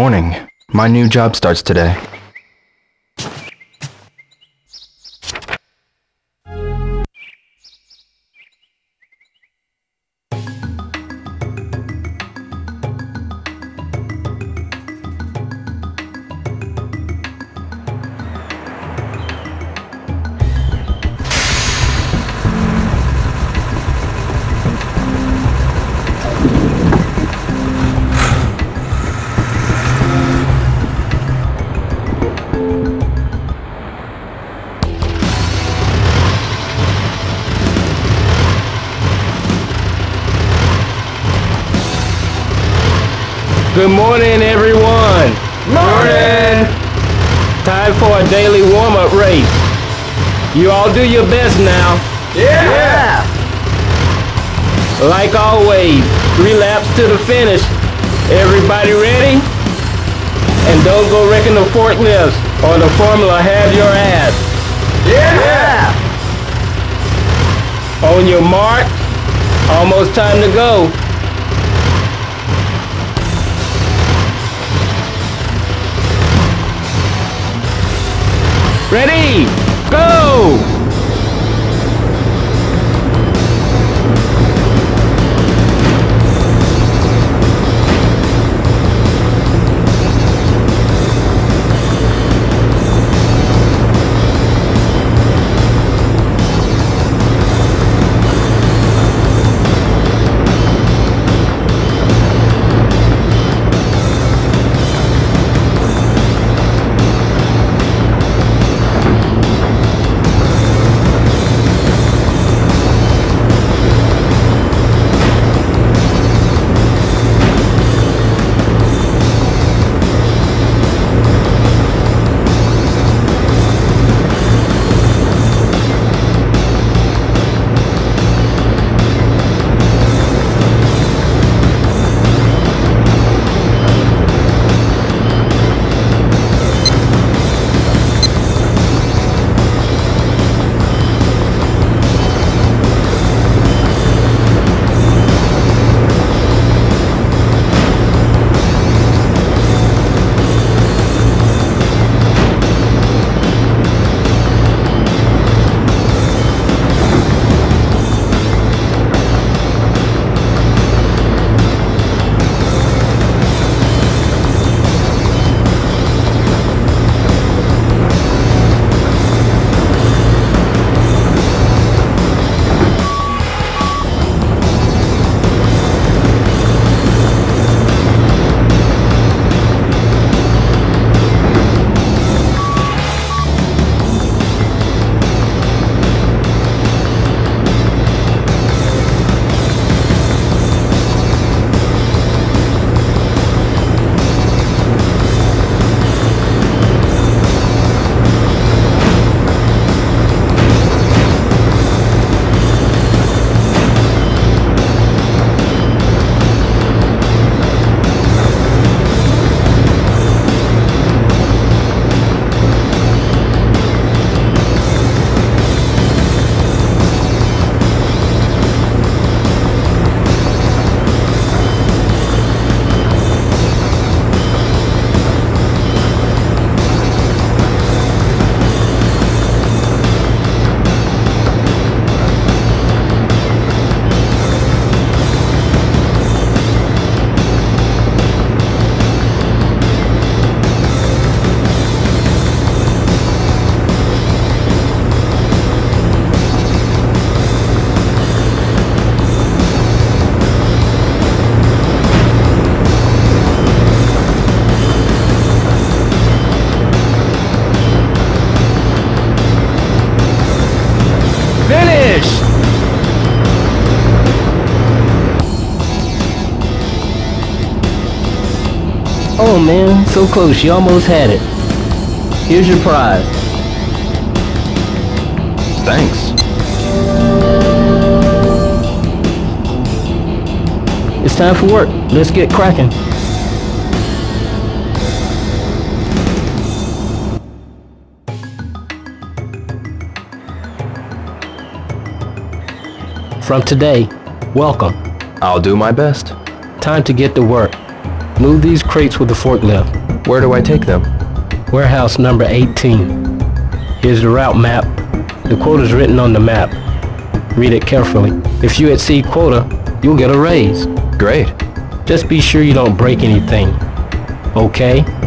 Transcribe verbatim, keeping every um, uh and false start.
morning. My new job starts today. Good morning, everyone. Morning. Time for a daily warm-up race. You all do your best now. Yeah. yeah. Like always, three laps to the finish. Everybody ready? And don't go wrecking the forklifts or the formula have your ass. Yeah. yeah. On your mark, almost time to go. Ready, go! Oh man, so close, you almost had it. Here's your prize. Thanks. It's time for work. Let's get cracking. From today, welcome. I'll do my best. Time to get to work. Move these crates with the forklift. Where do I take them? Warehouse number eighteen. Here's the route map. The quota's written on the map. Read it carefully. If you exceed quota, you'll get a raise. Great. Just be sure you don't break anything. Okay?